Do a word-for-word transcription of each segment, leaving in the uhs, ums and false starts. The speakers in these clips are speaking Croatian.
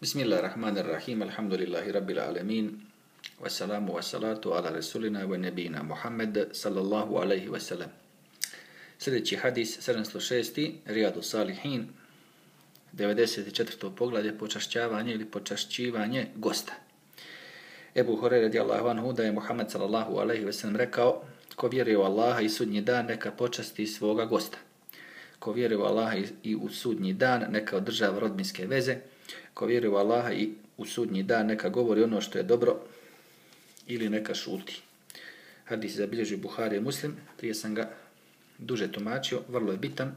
Bismillahirrahmanirrahim, alhamdulillahi rabbil alemin, wassalamu wassalatu ala rasulina wa nebina Muhammed sallallahu alaihi wasallam. Sljedeći hadis, sedamsto šest. Rijadu Salihin, devedeset četvrto poglavlje, počašćavanje ili počašćivanje gosta. Ebu Hurajra radijallahu anhu da je Muhammed sallallahu alaihi wasallam rekao: ko vjeruje u Allaha i sudnji dan, neka počasti svoga gosta. Ko vjeruje u Allaha i u sudnji dan, neka održava rodbinske veze. Ko vjeruje u Allaha i u sudnji dan, neka govori ono što je dobro ili neka šuti. Hadis zabilježi Buhari i Muslim, prije sam ga duže tumačio, vrlo je bitan.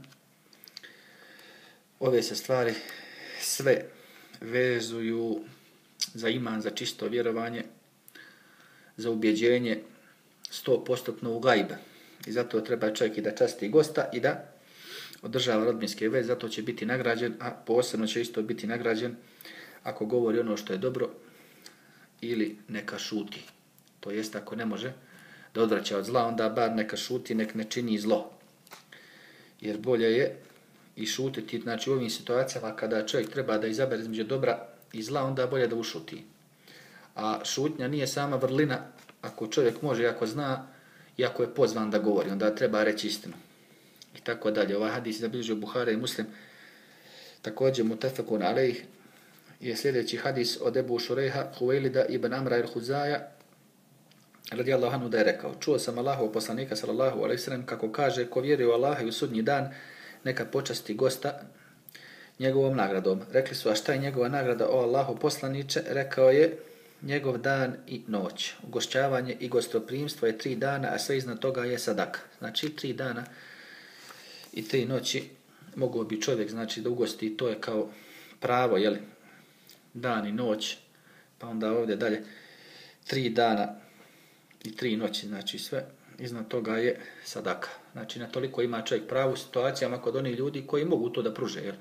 Ove se stvari sve vezuju za iman, za čisto vjerovanje, za ubjeđenje sto posto u gajb. I zato treba čovjek i da časti gosta i da održava rodbinske veze, zato će biti nagrađen, a posebno će isto biti nagrađen ako govori ono što je dobro ili neka šuti. To jest ako ne može da odvraća od zla, onda bar neka šuti, nek ne čini zlo. Jer bolje je i šutiti, znači u ovim situacijama kada čovjek treba da izabere između dobra i zla, onda bolje da ušuti. A šutnja nije sama vrlina, ako čovjek može, ako zna i ako je pozvan da govori, onda treba reći istinu. I tako dalje. Ovaj hadis zabilježio Buhari i Muslim. Također mutafekun alejh je sljedeći hadis od Ebu Šurejha Huwailida ibn Amra al-Huzaja radijallahu anhu da je rekao: čuo sam Allahovog poslanika sallallahu alejhi ve sellem kako kaže: ko vjeruje u Allaha i u sudnji dan, neka počasti gosta njegovom nagradom. Rekli su: a šta je njegova nagrada, o Allahov poslaniče? Rekao je: njegov dan i noć. Ugošćavanje i gostoprimstvo je tri dana, a sve iznad toga je sadaka. Znači tri dana i tri noći mogu bi čovjek, znači, da ugosti, to je kao pravo, jeli, dan i noć, pa onda ovdje dalje tri dana i tri noći, znači sve iznad toga je sadaka. Znači na toliko ima čovjek pravo u situacijama kod onih ljudi koji mogu to da pruže, jel?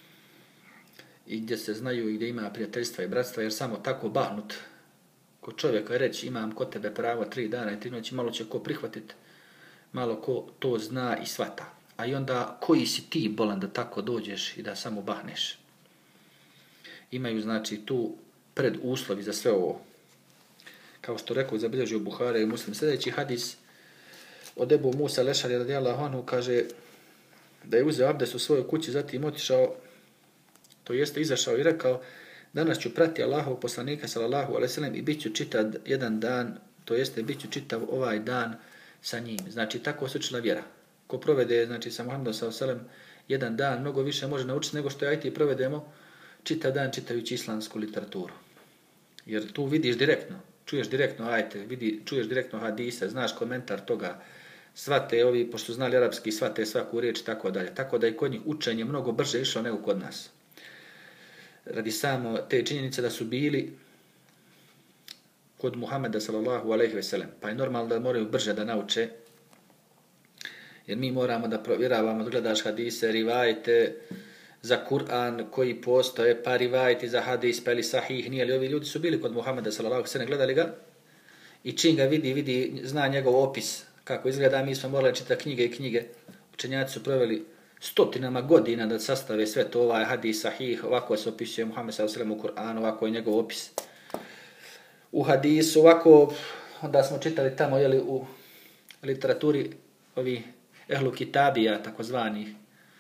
I gdje se znaju i gdje ima prijateljstva i bratstva, jer samo tako bahnut kod čovjeka je reći: imam kod tebe pravo tri dana i tri noći, malo će ko prihvatiti, malo ko to zna i shvata. A i onda koji si ti bolan da tako dođeš i da samo bahneš? Imaju, znači, tu preduslovi za sve ovo. Kao što rekao, zabilježio Buhari i Muslim. Sljedeći hadis od Ebu Musa Lešari radijallahu anhu kaže da je uzeo abdest u svojoj kući, zatim otišao, to jeste izašao i rekao: danas ću prati Allahov poslanika sallallahu alejhi ve sellem i bit ću čitav jedan dan, to jeste bit ću čitav ovaj dan sa njim. Znači tako se učila vjera. Ko provede, znači, sa Muhammedom sallallahu alejhi ve sellem jedan dan, mnogo više može naučiti nego što ja i ti provedemo čitav dan čitajući islamsku literaturu. Jer tu vidiš direktno, čuješ direktno ajete, vidi, čuješ direktno hadise, znaš komentar toga, svate ovi, pošto znali arapski, svate svaku riječ i tako dalje. Tako da i kod njih učenje mnogo brže išlo nego kod nas. Radi samo te činjenice da su bili kod Muhammeda sallallahu alejhi ve sellem, pa je normalno da moraju brže da nauče. Jer mi moramo da provjeravamo, da gledaš hadise, rivajete za Kur'an koji postoje, pa rivajeti za hadis, pa ili sahih, nije li ovi ljudi su bili kod Muhammeda sallallahu alejhi ve sellem, gledali ga i čim ga vidi, vidi, zna njegov opis kako izgleda. Mi smo morali čitati knjige i knjige. Učenjaci su proveli stotinama godina da sastave sve to, ovaj hadis, sahih, ovako se opisuje Muhammed sallallahu alejhi ve sellem u Kur'anu, ovako je njegov opis u hadisu, ovako, onda smo čitali tamo, jeli, u literaturi ovi ehlu kitabija, takozvanih,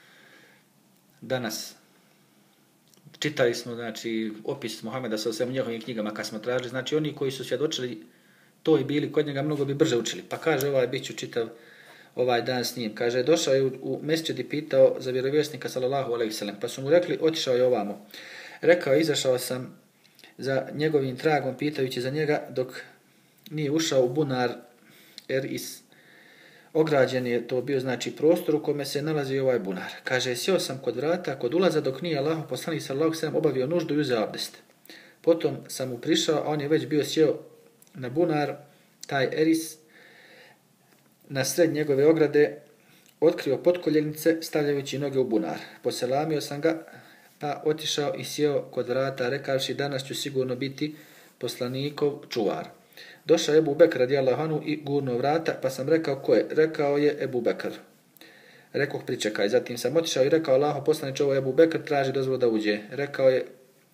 danas čitali smo, znači, opis Muhameda sa svem njegovim knjigama kad smo tražili, znači oni koji su svjedočili to i bili kod njega mnogo bi brže učili. Pa kaže ovaj bit ću čitav ovaj dan s njim. Kaže, došao je u, u mesdžid i pitao za vjerovjesnika sallallahu alejhi ve sellem, pa su mu rekli: otišao je ovamo. Rekao je: izašao sam za njegovim tragom pitajući za njega dok nije ušao u bunar Eris. Ograđen je to bio, znači, prostor u kome se nalazi ovaj bunar. Kaže, sjeo sam kod vrata, kod ulaza, dok nije Allahov poslanik sallallahu alejhi ve sellem obavio nuždu i uzeo abdest. Potom sam mu prišao, a on je već bio sjeo na bunar, taj Eris, na sred njegove ograde, otkrio potkoljenice, stavljajući noge u bunar. Poselamio sam ga, pa otišao i sjeo kod vrata, rekavši: danas ću sigurno biti poslanikov čuvar. Došao je Ebu Bekr radijallahu anhu i gurnuo vrata, pa sam rekao: ko je? Rekao je: Ebu Bekr. Rekoh: pričekaj. Zatim sam otišao i rekao: Allahov poslaniče, ovo je Ebu Bekr, traži dozvolu da uđe. Rekao je: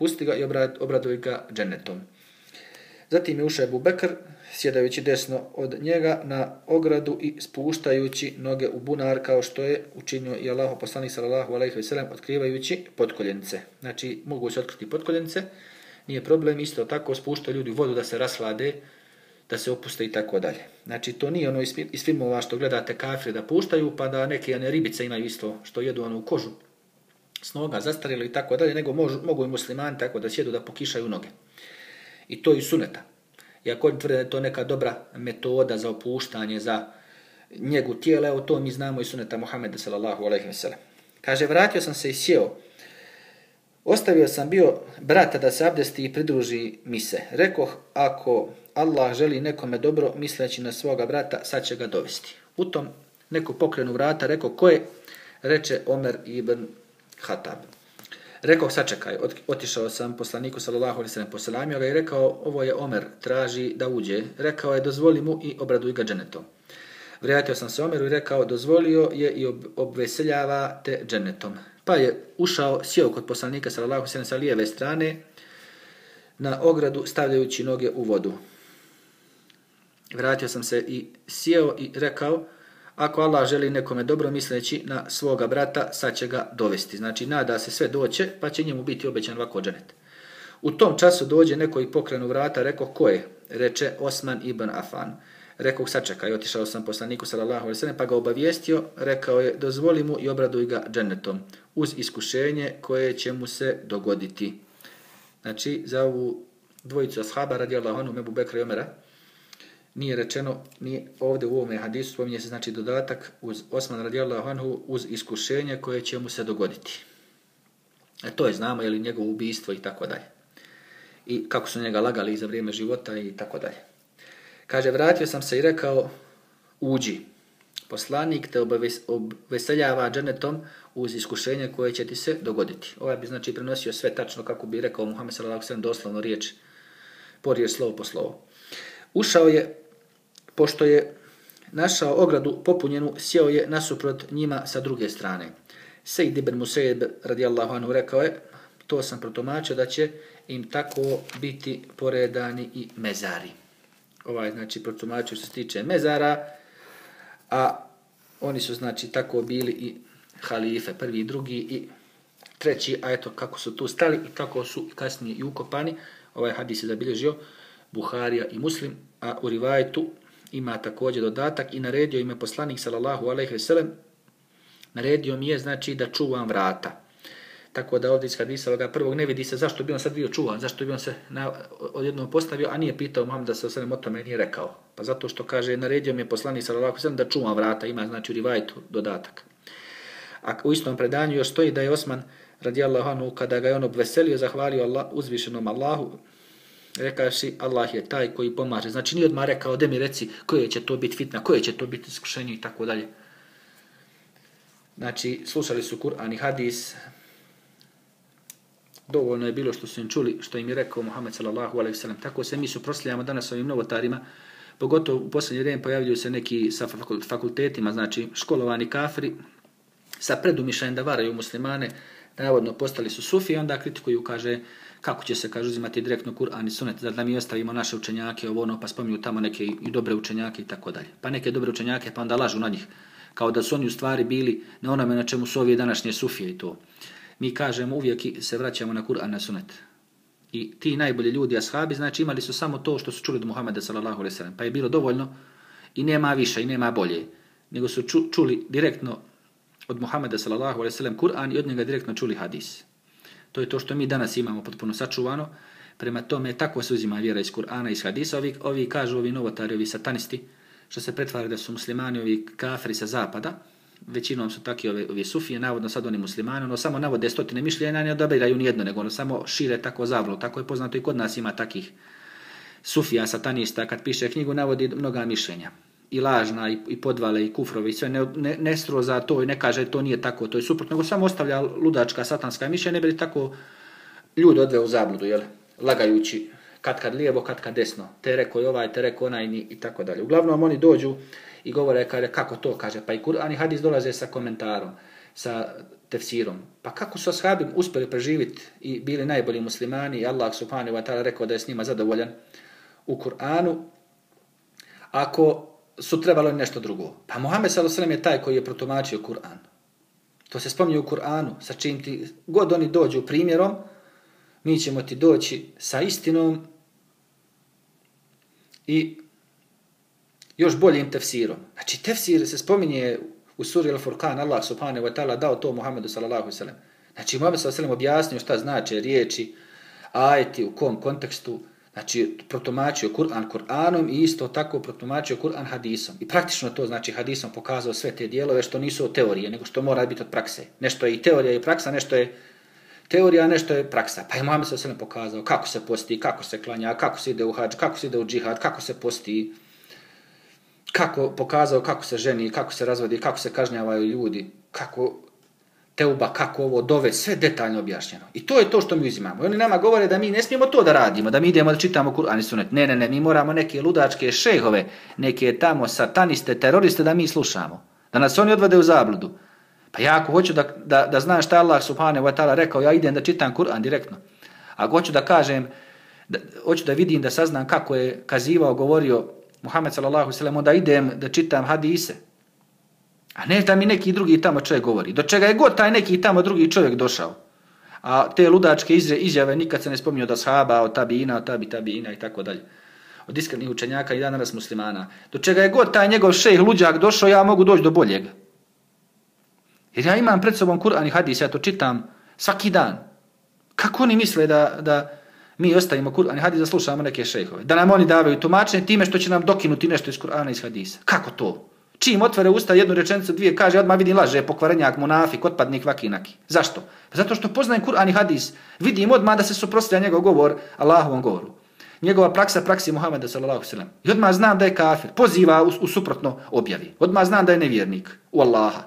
pusti ga i obraduj ga džennetom. Zatim je ušao Ebu Bekr, sjedajući desno od njega na ogradu i spuštajući noge u bunar, kao što je učinio i Allahov poslanik sallallahu alejhi ve sellem, otkrivajući potkoljenice. Znači, mogu se otkriti potkoljenice, nije problem, isto tako spuštaju ljudi u vodu da se raslade, da se opuste i tako dalje. Znači, to nije ono iz filmova što gledate kafire da puštaju, pa da neke one ribice imaju isto što jedu ono u kožu s noga, zastarjelo i tako dalje, nego mogu, mogu i muslimani tako da sjedu da pokišaju noge. I to je suneta. Iako oni tvrde da je to neka dobra metoda za opuštanje, za njegu tijela, evo to mi znamo i suneta Muhammeda sallallahu alejhi ve sellem. Kaže, vratio sam se i sjeo. Ostavio sam bio brata da se abdesti i pridruži mi se. Rekoh, ako Allah želi nekome dobro, misleći na svoga brata, sad će ga dovesti. U tom neku pokrenu vrata, rekao, ko je? Reče Omer ibn Hatab. Rekao, sačekaj, otišao sam poslaniku sallallahu alejhi ve sellem, poselamio ga i rekao, ovo je Omer, traži da uđe. Rekao je, dozvoli mu i obraduj ga džennetom. Vratio sam se Omeru i rekao, dozvolio je i obveseljava te džennetom. Pa je ušao, sjeo kod poslanika sallallahu alejhi ve sellem sa lijeve strane na ogradu, stavljajući noge u vodu. Vratio sam se i sjeo i rekao, ako Allah želi nekome dobro, misleći na svoga brata, sad će ga dovesti. Znači, nada se sve doće, pa će njemu biti obećan ovako dženet. U tom času dođe neko i pokrenu vrata, rekao, ko je? Reče Osman ibn Affan. Rekao, sačekaj, otišao sam poslaniku sallallahu alejhi ve sellem, pa ga obavijestio, rekao je, dozvoli mu i obraduj ga džennetom, uz iskušenje koje će mu se dogoditi. Znači, za ovu dvojicu ashaba, radijallahu anhum, Ebu Bekra i Omera, nije rečeno, ni ovdje u ovome hadisu spominje se znači dodatak uz Osman radijallahu anhu, uz iskušenje koje će mu se dogoditi. E to je, znamo, je li njegovo ubijstvo i tako dalje. I kako su njega lagali za vrijeme života i tako dalje. Kaže, vratio sam se i rekao, uđi. Poslanik te obveseljava džennetom uz iskušenje koje će ti se dogoditi. Ovaj bi znači prenosio sve tačno kako bi rekao Muhammed sallallahu alejhi ve sellem, doslovno riječ po riječ, slovo po slovo. Ušao je, pošto je našao ogradu popunjenu, sjeo je nasuprot njima sa druge strane. Sejd ibn Musaib radijallahu anhu rekao je, to sam protumačio da će im tako biti poredani i mezari. Ovaj znači protumačio što se tiče mezara, a oni su znači tako bili i halife, prvi i drugi i treći, a eto kako su tu stali i kako su kasnije i ukopani. Ovaj hadis je zabilježio Buharija i Muslim, a u rivajetu ima također dodatak i naredio im je poslanik sallallahu alejhi ve sellem, naredio mi je znači da čuvam vrata. Tako da ovdje iz hadisa ovoga prvog ne vidi se zašto bi on sad bio čuvan, zašto bi on se na, odjednom postavio, a nije pitao Muhameda sallallahu alejhi ve sellem o tome, nije rekao. Pa zato što kaže, naredio mi je poslanik sallallahu alejhi ve sellem da čuvam vrata, ima znači u rivajetu dodatak. A u istom predanju još stoji da je Osman radijallahu anhu, kada ga je on obveselio, zahvalio Allah, uzvišenom Allahu, rekaši, Allah je taj koji pomaže. Znači nije odmah rekao, da mi reci koje će to biti fitna, koje će to biti iskušenje i tako dalje. Znači, slušali su Kur'an i hadis, dovoljno je bilo što su im čuli, što im je rekao Muhammed sallallahu alejhi ve sellem. Tako se mi suprotstavljamo danas ovim novotarima, pogotovo u posljednje vrijeme pojavljuju se neki sa fakultetima, znači školovani kafiri, sa predumišljajem da varaju muslimane, navodno postali su sufi, onda kritikuju, kaže, kako će se, kaže, uzimati direktno Kur'an i sunet, da mi ostavimo naše učenjake, ovo ono, pa spominju tamo neke i dobre učenjake i tako dalje. Pa neke dobre učenjake, pa onda lažu na njih, kao da su oni u stvari bili na onome na čemu su ovi današnje sufije i to. Mi kažemo, uvijek se vraćamo na Kur'an, na sunet. I ti najbolji ljudi, ashabi, znači imali su samo to što su čuli od Muhameda sallallahu alejhi ve sellem, pa je bilo dovoljno i nema više i nema bolje, nego su ču, čuli direktno od Muhameda sallallahu alejhi ve sellem Kur'an i od njega direktno čuli hadis. To je to što mi danas imamo potpuno sačuvano. Prema tome, tako se uzima vjera iz Kur'ana i iz hadisa. Ovi, ovi kažu, ovi novotari, ovi satanisti, što se pretvaraju da su muslimani, ovi kafiri sa zapada, većinom su taki ovi, ovi sufije, navodno sad oni muslimani, ono samo navode stotine mišljenja, ne odabiraju nijedno, nego ono samo šire tako zavlo. Tako je poznato i kod nas ima takih sufija, satanista, kad piše knjigu, navodi mnoga mišljenja. I lažna, i, i podvale, i kufrove, i sve ne, ne, ne stroza to i ne kaže to nije tako, to je suprotno, nego samo ostavlja ludačka, satanska mišljenja, ne bi tako ljudi odveo u zabludu, jel? Lagajući kad kad lijevo, kad kad desno, te rekao i ovaj, te rekao onaj i tako dalje. Uglavnom oni dođu i govore, kaže, kako to, kaže, pa i Kur'an i hadis dolaze sa komentarom, sa tefsirom. Pa kako su ashabi uspjeli preživjeti i bili najbolji muslimani i Allah subhanahu wa ta'ala rekao da je s njima zadovoljan u Kur'anu, ako su trebalo nešto drugo. Pa Muhammed sallallahu alejhi ve sellem je taj koji je protumačio Kur'an. To se spominje u Kur'anu, sa čim ti god oni dođu primjerom, mi ćemo ti doći sa istinom i još boljim tefsirom. Znači, tefsir se spominje u suri Al-Furqan, Allah subhanahu wa ta'ala dao to Muhammedu sallallahu alejhi ve sellem. Znači, Muhammed sallallahu alejhi ve sellem objasnio šta znači riječi, ajeti, u kom kontekstu. Znači, protumačio Kur'an Kur'anom i isto tako protumačio Kur'an hadisom. I praktično to znači hadisom pokazao sve te dijelove što nisu od teorije, nego što mora biti od prakse. Nešto je i teorija i praksa, nešto je teorija, nešto je praksa. Pa je Muhammed sallallahu alejhi ve sellem pokazao kako se posti, kako se klanja, kako se ide u hadž, kako se ide u džihad, kako se posti, kako pokazao kako se ženi, kako se razvodi, kako se kažnjavaju ljudi, kako teuba, kako ovo dove, sve detaljno objašnjeno. I to je to što mi uzimamo. I oni nama govore da mi ne smijemo to da radimo, da mi idemo da čitamo Kur'an i Sunet. Ne, ne, ne, mi moramo neke ludačke šejhove, neke tamo sataniste, teroriste da mi slušamo. Da nas oni odvode u zabludu. Pa ja ako hoću da, da, da znam šta Allah subhanahu wa ta'ala rekao, ja idem da čitam Kur'an direktno. Ako hoću da kažem, da, hoću da vidim, da saznam kako je kazivao, govorio Muhammed sallallahu alejhi ve sellem, onda idem da čitam hadise. A ne da mi neki drugi tamo čovjek govori. Do čega je god taj neki tamo drugi čovjek došao. A te ludačke izjave nikad se ne spominju od ashaba, od tabina, od tabi tabina i tako dalje. Od iskrenih učenjaka i danas muslimana. Do čega je god taj njegov šejh luđak došao, ja mogu doći do boljeg. Jer ja imam pred sobom Kur'an i hadis, ja to čitam svaki dan. Kako oni misle da, da mi ostavimo Kur'an i hadis da slušamo neke šejhove? Da nam oni davaju tumačenje time što će nam dokinuti nešto iz Kur'ana i iz hadisa. Kako to? Čim otvore usta jednu rečenicu, dvije, kaže, odmah vidim laže, pokvarenjak, munafik, otpadnik, vakinaki. Zašto? Zato što poznajem Kur'an i hadis. Vidim odmah da se suprotstavlja njegov govor Allahovom govoru. Njegova praksa praksi Muhameda sallallahu alejhi ve sellem. I odmah znam da je kafir. Poziva u, u suprotno objavi. Odmah znam da je nevjernik u Allaha.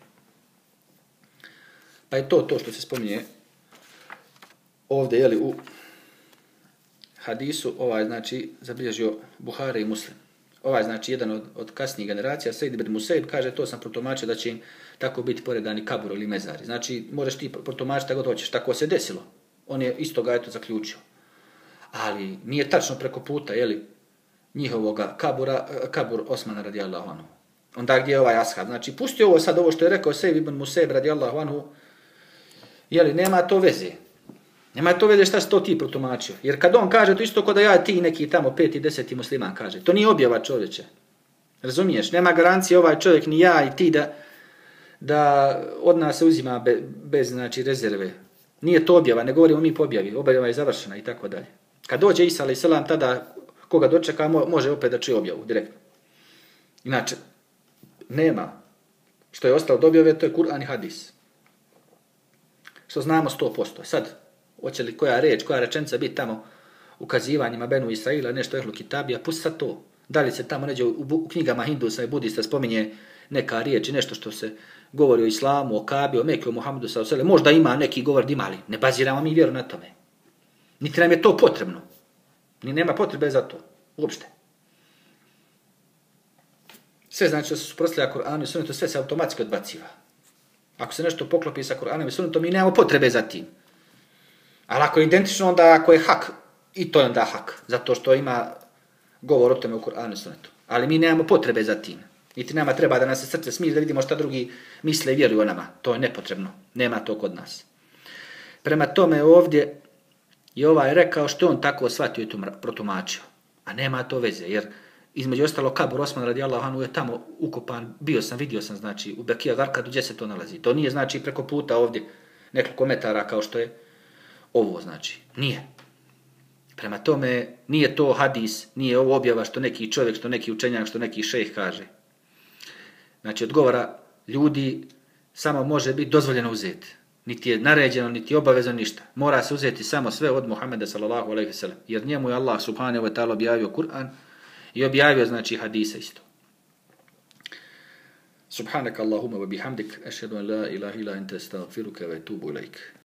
Pa je to to što se spominje ovdje, jeli, u hadisu, ovaj, znači, zabilježio Buhari i Muslim. Ovaj, znači, jedan od, od kasnijih generacija, Sejd ibn Musaib, kaže, to sam protumačio da će im tako biti poredani kabur ili mezari. Znači, možeš ti protumačiti tako hoćeš, tako se desilo. On je isto ga eto zaključio. Ali nije tačno preko puta, jeli, njihovoga kabura, kabur Osmana radijallahu anhu. Onda gdje je ovaj ashab? Znači, pusti ovo sad, ovo što je rekao Sejd ibn Musaib radijallahu anhu, jeli, nema to veze. Nema to veze šta si to ti protumačio. Jer kad on kaže to isto kod da ja ti neki tamo peti, deseti musliman kaže. To nije objava čovječe. Razumiješ? Nema garancije ovaj čovjek ni ja i ti da, da od nas se uzima be, bez znači, rezerve. Nije to objava, ne govorimo mi po objavi. Objava je završena i tako dalje. Kad dođe Isa alejhi selam, tada koga dočeka može opet da čuje objavu direktno. Inače, nema. Što je ostalo od objave, to je Kur'an i hadis. Što znamo sto posto. Sad, hoće li koja reč, koja rečenica biti tamo ukazivanjima Benu Israila, nešto ehlu kitabija, pusti sad to. Da li se tamo neđe u, u knjigama Hindusa i Budista spominje neka riječ i nešto što se govori o islamu, o Kabi, o Mekke, o Muhammedu sallallahu alejhi ve sellem. Možda ima neki govor dimali. Ne baziramo mi vjeru na tome. Niti nam je to potrebno. Ni nema potrebe za to. Uopšte. Sve znači da se suprotstavlja Kur'anu i Sunnetu, sve se automatski odbaciva. Ako se nešto poklopi sa Kur'anom i Sunnetom, mi nemamo potrebe za tim. Ali ako je identično, onda ako je hak, i to je onda hak. Zato što ima govor o tome u Kur'anu i Sunnetu. Ali mi nemamo potrebe za tim. Niti nama treba da nas se srce smiri da vidimo šta drugi misle i vjeruju o nama. To je nepotrebno. Nema to kod nas. Prema tome ovdje je ovaj rekao što on tako shvatio i protumačio. A nema to veze, jer između ostalo kabur Osman radijallahu anhu je tamo ukopan, bio sam, vidio sam, znači, u Bekija Garkadu, gdje se to nalazi. To nije, znači, preko puta ovdje nekoliko metara kao što je ovo, znači. Nije. Prema tome, nije to hadis, nije ovo objava što neki čovjek, što neki učenjak, što neki šejh kaže. Znači, odgovora ljudi samo može biti dozvoljeno uzeti. Niti je naređeno, niti je obavezno ništa. Mora se uzeti samo sve od Muhameda sallallahu alejhi ve sellem. Jer njemu je Allah subhanahu wa ta'ala objavio Kur'an i objavio, znači, hadisa isto. Subhanaka Allahumma wa bihamdik, ashhadu an la ilaha illa anta astaghfiruka wa atubu ilaik.